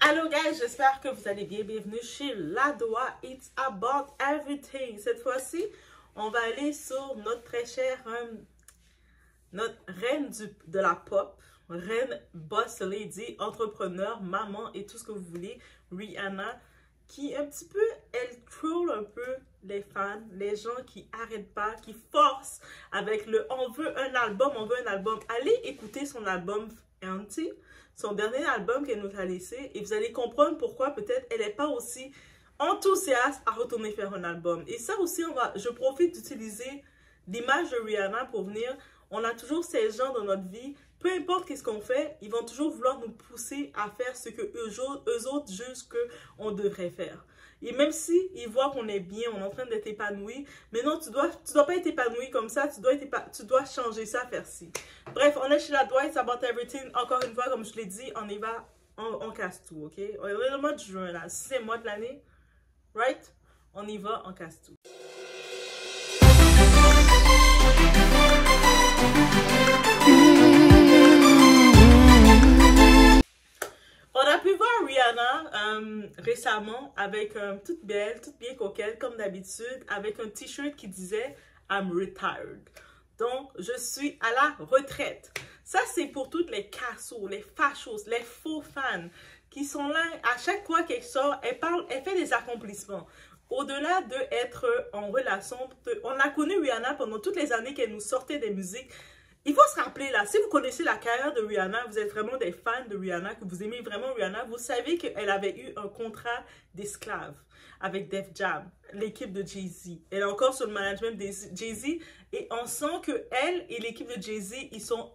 Hello guys, j'espère que vous allez bien. Bienvenue chez Ladoa, It's About Everything. Cette fois-ci, on va aller sur notre très chère, notre reine de la pop, reine boss lady, entrepreneur, maman et tout ce que vous voulez, Rihanna, qui un petit peu, elle troll un peu les fans, les gens qui arrêtent pas, qui forcent avec le on veut un album, on veut un album. Allez écouter son album Anti, son dernier album qu'elle nous a laissé, et vous allez comprendre pourquoi peut-être elle n'est pas aussi enthousiaste à retourner faire un album. Et ça aussi, je profite d'utiliser l'image de Rihanna pour venir. On a toujours ces gens dans notre vie, peu importe qu'est-ce qu'on fait, ils vont toujours vouloir nous pousser à faire ce que eux autres jugent qu'on devrait faire. Et même si ils voient qu'on est bien, on est en train d'être épanoui, mais non, tu dois pas être épanoui comme ça, tu dois changer ça, faire ci. Bref, on est chez Ladoa, It's About Everything. Encore une fois, comme je l'ai dit, on y va, on casse tout, ok? On est dans le mois de juin, là, 6 mois de l'année, right? On y va, on casse tout. On a pu voir Rihanna récemment avec toute belle, toute bien coquette comme d'habitude, avec un t-shirt qui disait « I'm retired ». Donc, je suis à la retraite. Ça, c'est pour toutes les cassos, les fachos, les faux fans qui sont là. À chaque fois qu'elle sort, elle fait des accomplissements. Au-delà d'être en relation, on a connu Rihanna pendant toutes les années qu'elle nous sortait des musiques. Il faut se rappeler là, si vous connaissez la carrière de Rihanna, vous êtes vraiment des fans de Rihanna, que vous aimez vraiment Rihanna, vous savez qu'elle avait eu un contrat d'esclave avec Def Jam, l'équipe de Jay-Z. Elle est encore sur le management de Jay-Z et on sent qu'elle et l'équipe de Jay-Z, ils sont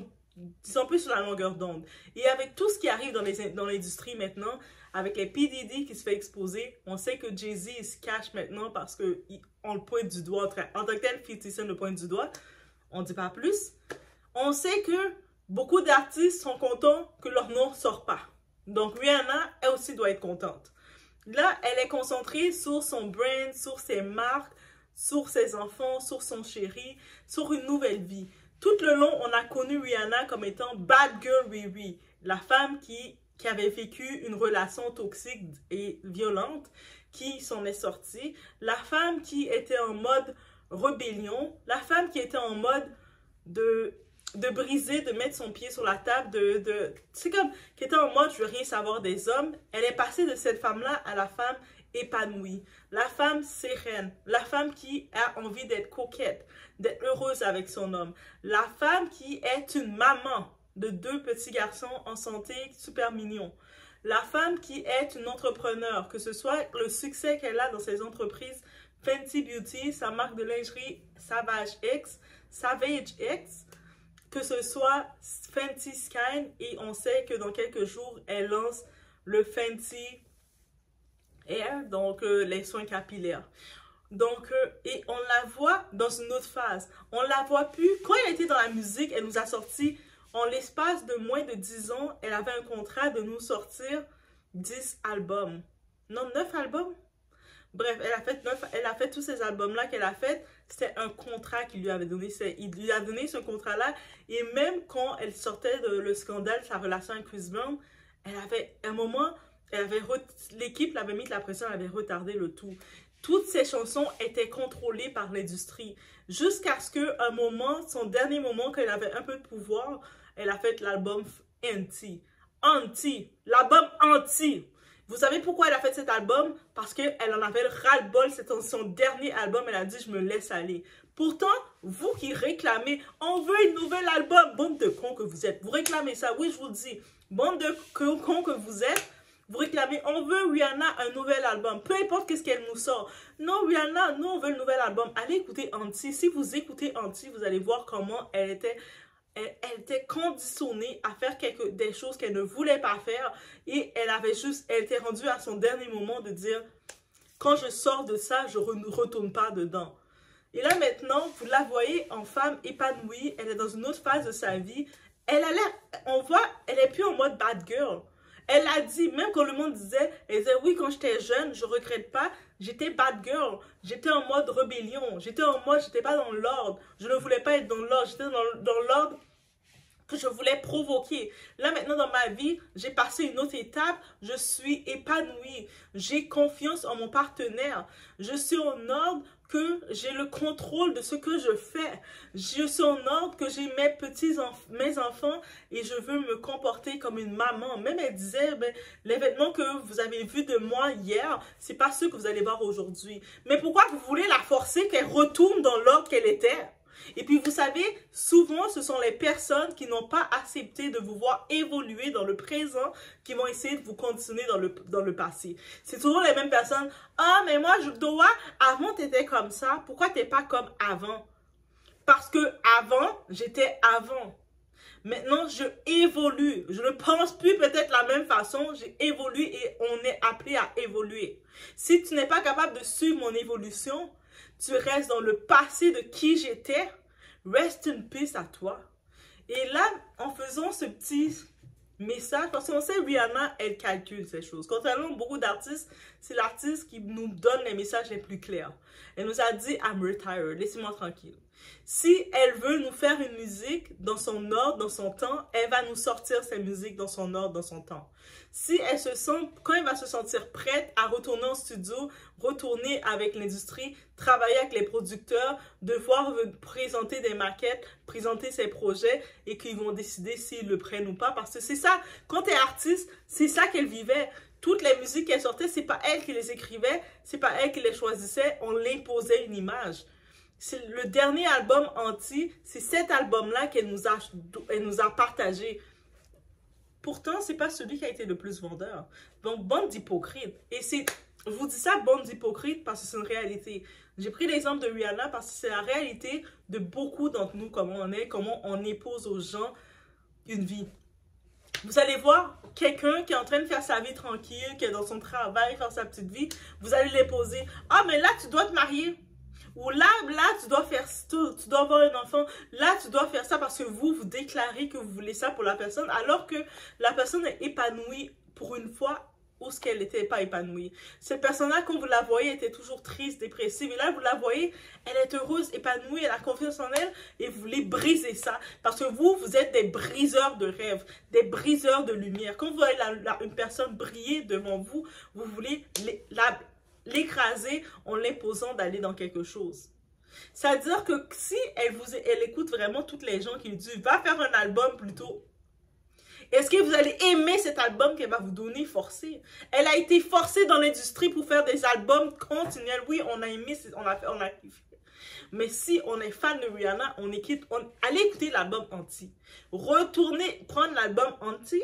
plus sur la longueur d'onde. Et avec tout ce qui arrive dans l'industrie maintenant, avec les P. Diddy qui se fait exposer, on sait que Jay-Z il se cache maintenant parce qu'on le pointe du doigt, en tant que tel, 50 Cent le pointe du doigt. On ne dit pas plus. On sait que beaucoup d'artistes sont contents que leur nom ne sort pas. Donc, Rihanna, elle aussi doit être contente. Là, elle est concentrée sur son brand, sur ses marques, sur ses enfants, sur son chéri, sur une nouvelle vie. Tout le long, on a connu Rihanna comme étant Bad Girl Riri, la femme qui avait vécu une relation toxique et violente, qui s'en est sortie. La femme qui était en mode rébellion, la femme qui était en mode de briser, de mettre son pied sur la table, c'est comme, qui était en mode je veux rien savoir des hommes. Elle est passée de cette femme-là à la femme épanouie, la femme séréne, la femme qui a envie d'être coquette, d'être heureuse avec son homme, la femme qui est une maman de 2 petits garçons en santé super mignons, la femme qui est une entrepreneur, que ce soit le succès qu'elle a dans ses entreprises, Fenty Beauty, sa marque de lingerie Savage X, que ce soit Fenty Skin, et on sait que dans quelques jours, elle lance le Fenty Air, donc les soins capillaires. Donc, et on la voit dans une autre phase. On la voit plus. Quand elle était dans la musique, elle nous a sorti, en l'espace de moins de 10 ans, elle avait un contrat de nous sortir 10 albums. Non, 9 albums? Bref, elle a fait tous ces albums-là qu'elle a fait. C'était un contrat qu'il lui avait donné. Il lui a donné ce contrat-là. Et même quand elle sortait de le scandale, sa relation avec Chris Brown, elle avait, à un moment, l'équipe l'avait mis de la pression, elle avait retardé le tout. Toutes ces chansons étaient contrôlées par l'industrie. Jusqu'à ce qu'à un moment, son dernier moment, quand elle avait un peu de pouvoir, elle a fait l'album Anti. L'album Anti. Vous savez pourquoi elle a fait cet album? Parce qu'elle en avait ras-le-bol, c'était son dernier album, elle a dit « je me laisse aller ». Pourtant, vous qui réclamez « on veut un nouvel album », bande de cons que vous êtes, vous réclamez ça, oui je vous le dis, bande de cons que vous êtes, vous réclamez « on veut Rihanna un nouvel album », peu importe qu'est-ce qu'elle nous sort. Non Rihanna, nous on veut le nouvel album, allez écouter Anti. Si vous écoutez Anti, vous allez voir comment elle était conditionnée à faire des choses qu'elle ne voulait pas faire et elle était rendue à son dernier moment de dire quand je sors de ça, je ne retourne pas dedans. Et là maintenant, vous la voyez en femme épanouie, elle est dans une autre phase de sa vie, elle est plus en mode bad girl. Elle a dit, même quand le monde disait, elle disait oui, quand j'étais jeune, je regrette pas, j'étais bad girl, j'étais en mode rébellion, j'étais pas dans l'ordre, je ne voulais pas être dans l'ordre, j'étais dans l'ordre que je voulais provoquer. Là, maintenant, dans ma vie, j'ai passé une autre étape. Je suis épanouie. J'ai confiance en mon partenaire. Je suis en ordre que j'ai le contrôle de ce que je fais. Je suis en ordre que j'ai mes enfants et je veux me comporter comme une maman. Même elle disait, ben, les vêtements que vous avez vus de moi hier, c'est pas ceux que vous allez voir aujourd'hui. Mais pourquoi vous voulez la forcer qu'elle retourne dans l'ordre qu'elle était? Et puis, vous savez, souvent, ce sont les personnes qui n'ont pas accepté de vous voir évoluer dans le présent qui vont essayer de vous continuer dans le passé. C'est toujours les mêmes personnes. « Ah, mais moi, je dois, avant, tu étais comme ça. Pourquoi tu n'es pas comme avant? » Parce que avant, j'étais avant. Maintenant, je évolue. Je ne pense plus peut-être la même façon. J'ai évolué et on est appelé à évoluer. Si tu n'es pas capable de suivre mon évolution, tu restes dans le passé de qui j'étais, rest in peace à toi. Et là, en faisant ce petit message, parce qu'on sait, Rihanna, elle calcule ces choses. Contrairement à beaucoup d'artistes, c'est l'artiste qui nous donne les messages les plus clairs. Elle nous a dit, I'm retired, laissez-moi tranquille. Si elle veut nous faire une musique dans son ordre, dans son temps, elle va nous sortir cette musique dans son ordre, dans son temps. Si elle se sent, quand elle va se sentir prête à retourner en studio, retourner avec l'industrie, travailler avec les producteurs, devoir présenter des maquettes, présenter ses projets et qu'ils vont décider s'ils le prennent ou pas. Parce que c'est ça, quand tu es artiste, c'est ça qu'elle vivait. Toutes les musiques qu'elle sortait, c'est pas elle qui les écrivait, c'est pas elle qui les choisissait, on l'imposait une image. C'est le dernier album Anti, c'est cet album-là qu'elle nous a partagé. Pourtant, c'est pas celui qui a été le plus vendeur. Donc, bande d'hypocrites. Et je vous dis ça, bande d'hypocrites, parce que c'est une réalité. J'ai pris l'exemple de Rihanna parce que c'est la réalité de beaucoup d'entre nous, comment on impose aux gens une vie. Vous allez voir quelqu'un qui est en train de faire sa vie tranquille, qui est dans son travail, faire sa petite vie, vous allez l'imposer. Ah, mais là, tu dois te marier. Ou là, tu dois avoir un enfant. Là, tu dois faire ça parce que vous déclarez que vous voulez ça pour la personne, alors que la personne est épanouie pour une fois où ce qu'elle n'était pas épanouie. Cette personne-là, quand vous la voyez, était toujours triste, dépressive. Et là, vous la voyez, elle est heureuse, épanouie, elle a confiance en elle. Et vous voulez briser ça. Parce que vous êtes des briseurs de rêves, des briseurs de lumière. Quand vous voyez une personne briller devant vous, vous voulez l'écraser en l'imposant d'aller dans quelque chose. C'est-à-dire que si elle écoute vraiment toutes les gens qui lui disent « Va faire un album plutôt », est-ce que vous allez aimer cet album qu'elle va vous donner forcé? Elle a été forcée dans l'industrie pour faire des albums continuels. Oui, on a aimé, on a kiffé. Mais si on est fan de Rihanna, allez écouter l'album Anti. Retournez, prendre l'album Anti.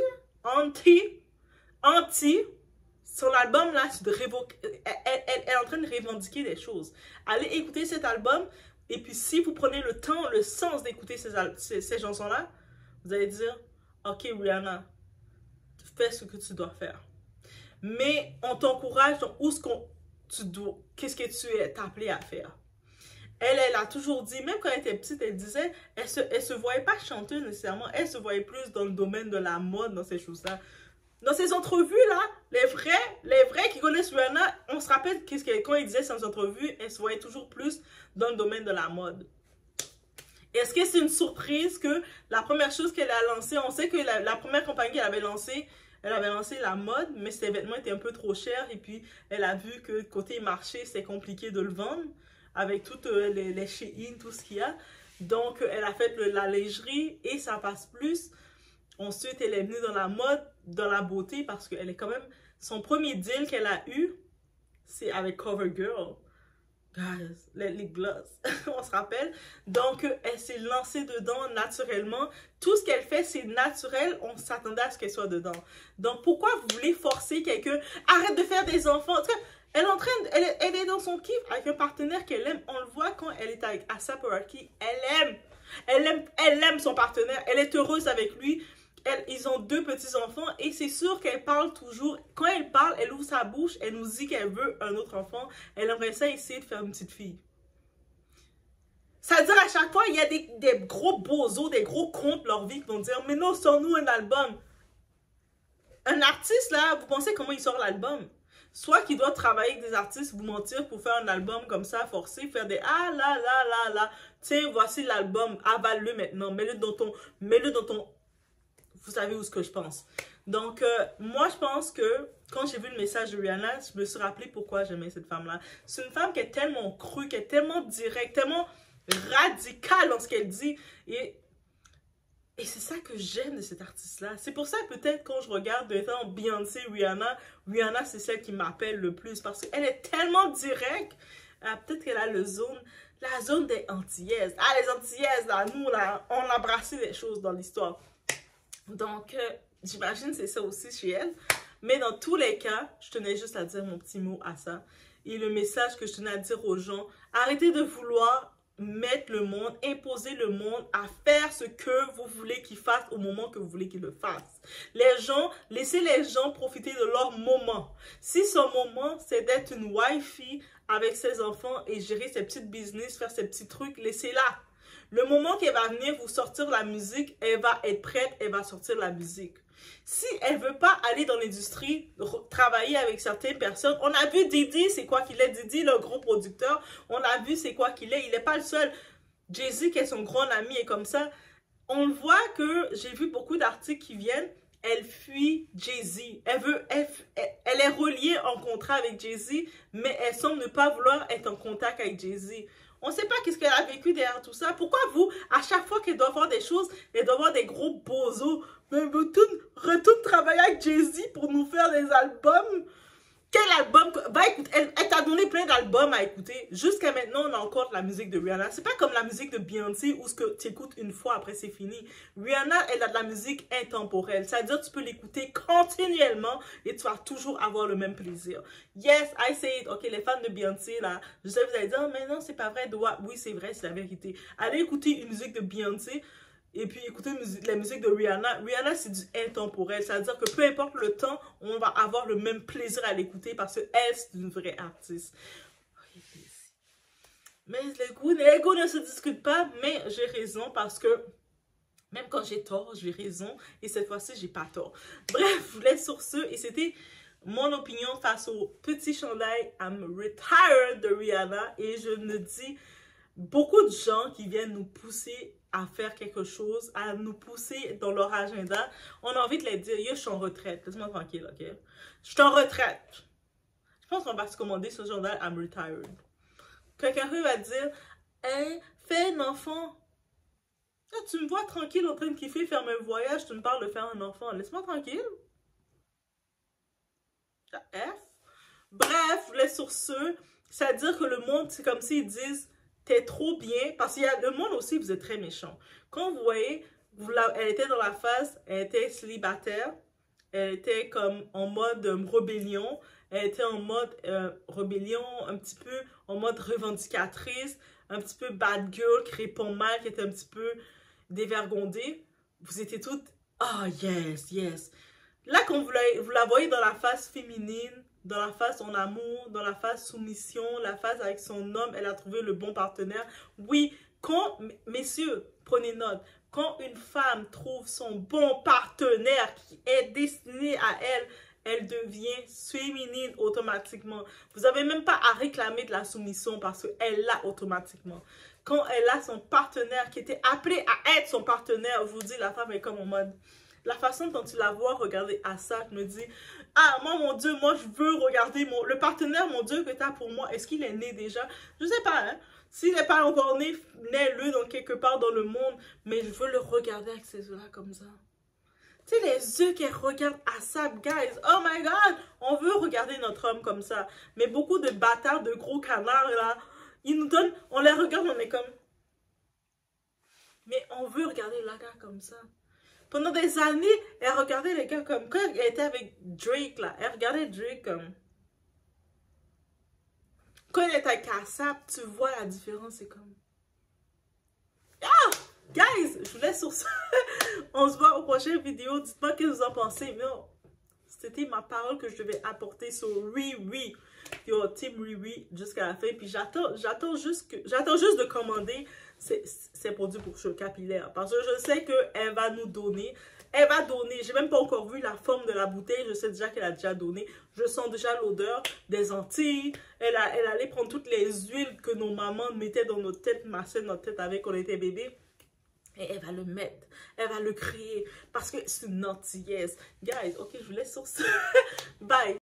Sur l'album, là, elle est en train de revendiquer des choses. Allez écouter cet album. Et puis, si vous prenez le temps, le sens d'écouter ces chansons-là, vous allez dire, OK, Rihanna, fais ce que tu dois faire. Mais on t'encourage dans qu'est-ce que tu es appelé à faire. Elle a toujours dit, même quand elle était petite, elle disait, elle se voyait pas chanteuse nécessairement, elle se voyait plus dans le domaine de la mode, dans ces choses-là. Dans ces entrevues-là, les vrais qui connaissent Rihanna, on se rappelle quand ils disaient ces entrevues, elle se voyait toujours plus dans le domaine de la mode. Est-ce que c'est une surprise que la première chose qu'elle a lancée, on sait que la première compagnie qu'elle avait lancée la mode, mais ses vêtements étaient un peu trop chers et puis elle a vu que côté marché, c'est compliqué de le vendre avec toutes les Shein, tout ce qu'il y a. Donc, elle a fait la lingerie et ça passe plus. Ensuite, elle est venue dans la mode, dans la beauté parce qu'elle est quand même... Son premier deal qu'elle a eu, c'est avec CoverGirl. Guys, les gloss, on se rappelle. Donc, elle s'est lancée dedans naturellement. Tout ce qu'elle fait, c'est naturel. On s'attendait à ce qu'elle soit dedans. Donc, pourquoi vous voulez forcer quelqu'un? Arrête de faire des enfants. En tout cas, elle est dans son kiff avec un partenaire qu'elle aime. On le voit quand elle est avec A$AP Rocky. Elle aime son partenaire. Elle est heureuse avec lui. Ils ont 2 petits-enfants et c'est sûr qu'elle parle toujours. Quand elle parle, elle ouvre sa bouche, elle nous dit qu'elle veut un autre enfant. Elle aimerait ça essayer de faire une petite fille. C'est-à-dire à chaque fois, il y a des gros bozos, des gros cons de leur vie qui vont dire « Mais non, sors-nous un album. » Un artiste, là, vous pensez comment il sort l'album? Soit qu'il doit travailler avec des artistes, vous mentir pour faire un album comme ça, forcer, faire des « Ah là là là là, tiens, voici l'album, avale-le maintenant, mets-le dans ton vous savez où ce que je pense. Donc, moi, je pense que quand j'ai vu le message de Rihanna, je me suis rappelé pourquoi j'aimais cette femme-là. C'est une femme qui est tellement crue, qui est tellement directe, tellement radicale dans ce qu'elle dit. Et c'est ça que j'aime de cet artiste-là. C'est pour ça, peut-être, quand je regarde maintenant Beyoncé, Rihanna, c'est celle qui m'appelle le plus. Parce qu'elle est tellement directe. Peut-être qu'elle a la zone des Antillaises. Ah, les Antillaises, là, nous, là, on a brassé des choses dans l'histoire. Donc, j'imagine que c'est ça aussi chez elle. Mais dans tous les cas, je tenais juste à dire mon petit mot à ça. Et le message que je tenais à dire aux gens, arrêtez de vouloir mettre le monde, imposer le monde à faire ce que vous voulez qu'ils fassent au moment que vous voulez qu'ils le fassent. Les gens, laissez les gens profiter de leur moment. Si son moment, c'est d'être une wifey avec ses enfants et gérer ses petites business, faire ses petits trucs, laissez-la. Le moment qu'elle va venir vous sortir la musique, elle va être prête, elle va sortir la musique. Si elle veut pas aller dans l'industrie, travailler avec certaines personnes, on a vu Didi, c'est quoi qu'il est, Didi, le gros producteur, on a vu c'est quoi qu'il est, il n'est pas le seul. Jay-Z, qui est son grand ami, est comme ça. On voit que j'ai vu beaucoup d'articles qui viennent, elle fuit Jay-Z. Elle est reliée en contrat avec Jay-Z, mais elle semble ne pas vouloir être en contact avec Jay-Z. On ne sait pas qu'est-ce qu'elle a vécu derrière tout ça. Pourquoi vous, à chaque fois qu'elle doit voir des choses, elle doit voir des gros bozos, mais retourne travailler avec Jay-Z pour nous faire des albums? Quel album? Va écouter. Elle t'a donné plein d'albums à écouter. Jusqu'à maintenant, on a encore la musique de Rihanna. C'est pas comme la musique de Beyoncé où ce que tu écoutes une fois, après c'est fini. Rihanna, elle a de la musique intemporelle. C'est-à-dire que tu peux l'écouter continuellement et tu vas toujours avoir le même plaisir. Yes, I say it. Ok, les fans de Beyoncé, là, je sais que vous allez dire, oh, mais non, c'est pas vrai. Oui, c'est vrai, c'est la vérité. Allez écouter une musique de Beyoncé. Et puis, écoutez la musique de Rihanna. Rihanna, c'est du intemporel. C'est-à-dire que peu importe le temps, on va avoir le même plaisir à l'écouter parce qu'elle, c'est une vraie artiste. Mais les goûts ne se discutent pas, mais j'ai raison parce que même quand j'ai tort, j'ai raison. Et cette fois-ci, j'ai pas tort. Bref, je vous laisse sur ce. Et c'était mon opinion face au petit chandail I'm Retired de Rihanna. Et je me dis, beaucoup de gens qui viennent nous pousser à faire quelque chose, à nous pousser dans leur agenda, on a envie de les dire, yo, je suis en retraite, laisse-moi tranquille, ok? Je suis en retraite. Je pense qu'on va se commander ce journal I'm Retired. Quelqu'un va dire, hey, fais un enfant. Là, tu me vois tranquille en train de kiffer, faire mes voyages, tu me parles de faire un enfant, laisse-moi tranquille. F. Bref, laisse sur ce, c'est-à-dire que le monde, c'est comme s'ils disent, t'es trop bien, parce qu'il y a le monde aussi, vous êtes très méchant. Quand vous voyez, elle était dans la phase, elle était célibataire, elle était comme en mode rébellion, elle était en mode rébellion, un petit peu en mode revendicatrice, un petit peu bad girl, qui répond mal, qui était un petit peu dévergondée. Vous étiez toutes, ah, yes, yes. Là, quand vous la voyez dans la phase féminine, dans la phase en amour, dans la phase soumission, la phase avec son homme, elle a trouvé le bon partenaire. Oui, messieurs, prenez note, quand une femme trouve son bon partenaire qui est destiné à elle, elle devient féminine automatiquement. Vous n'avez même pas à réclamer de la soumission parce qu'elle l'a automatiquement. Quand elle a son partenaire qui était appelé à être son partenaire, je vous dis, la femme est comme en mode... La façon dont tu la vois regarder à ça, je me dis, ah, moi, mon Dieu, moi, je veux regarder le partenaire, mon Dieu, que tu as pour moi. Est-ce qu'il est né déjà? Je sais pas, hein. S'il n'est pas encore né, né-le dans quelque part dans le monde, mais je veux le regarder avec ces yeux-là comme ça. Tu sais, les yeux qu'elle regarde à ça, guys, oh my God, on veut regarder notre homme comme ça. Mais beaucoup de bâtards, de gros canards, là, ils nous donnent, on les regarde, on est comme... Mais on veut regarder la gars comme ça. Pendant des années, elle regardait les gars comme... Quand elle était avec Drake, là, elle regardait Drake comme... Quand elle est avec Kassab, tu vois la différence, c'est comme... Ah! Guys, je vous laisse sur ça. On se voit aux prochaines vidéos. Dites-moi ce que vous en pensez. Mais c'était ma parole que je devais apporter sur Riri. Yo, Team Riri jusqu'à la fin. Puis j'attends juste de commander ces produits pour cheveux capillaires. Parce que je sais qu'elle va nous donner. Elle va donner. J'ai même pas encore vu la forme de la bouteille. Je sais déjà qu'elle a déjà donné. Je sens déjà l'odeur des Antilles. Elle allait prendre toutes les huiles que nos mamans mettaient dans notre tête, massaient notre tête avec quand on était bébé. Et elle va le mettre. Elle va le créer. Parce que c'est une antillaise. Guys, ok, je vous laisse sur ça. Bye.